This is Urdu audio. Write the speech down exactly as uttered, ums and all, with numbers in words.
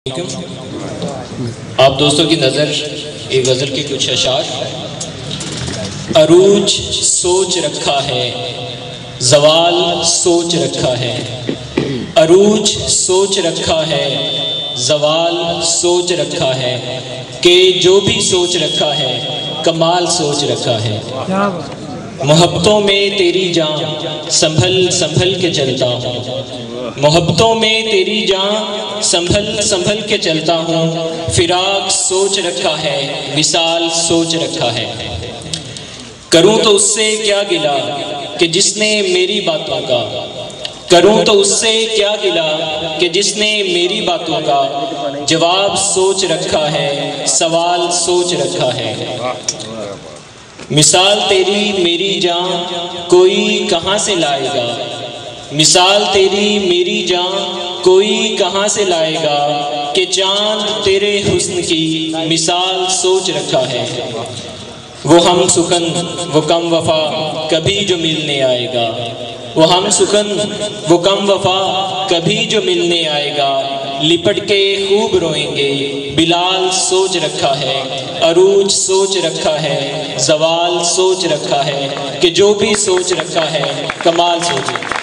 آپ دوستوں کی نظر ایک غزل کے کچھ اشعار۔ عروج سوچ رکھا ہے، زوال سوچ رکھا ہے، عروج سوچ رکھا ہے، زوال سوچ رکھا ہے، کہ جو بھی سوچ رکھا ہے کمال سوچ رکھا ہے۔ محبتوں میں تیری جان سنبھل سنبھل کے چلتا ہوں، محبتوں میں تیری جان سنبھل سنبھل کے چلتا ہوں، فراق سوچ رکھا ہے، وصال سوچ رکھا ہے۔ کروں تو اس سے کیا گلہ کہ جس نے میری باتوں کا، کروں تو اس سے کیا گلہ کہ جس نے میری باتوں کا جواب سوچ رکھا ہے، سوال سوچ رکھا ہے۔ مثال تیری میری جان کوئی کہاں سے لائے گا، مثال تیری میری جان کوئی کہاں سے لائے گا، کہ چاند تیرے حسن کی مثال سوچ رکھا ہے۔ وہ ہم سخن وہ کم وفا کبھی جو ملنے آئے گا، وہ ہم سخن وہ کم وفا کبھی جو ملنے آئے گا، لپٹ کے خوب روئیں گے بلال سوچ رکھا ہے۔ عروج سوچ رکھا ہے، زوال سوچ رکھا ہے، کہ جو بھی سوچ رکھا ہے کمال سوچ رکھا ہے۔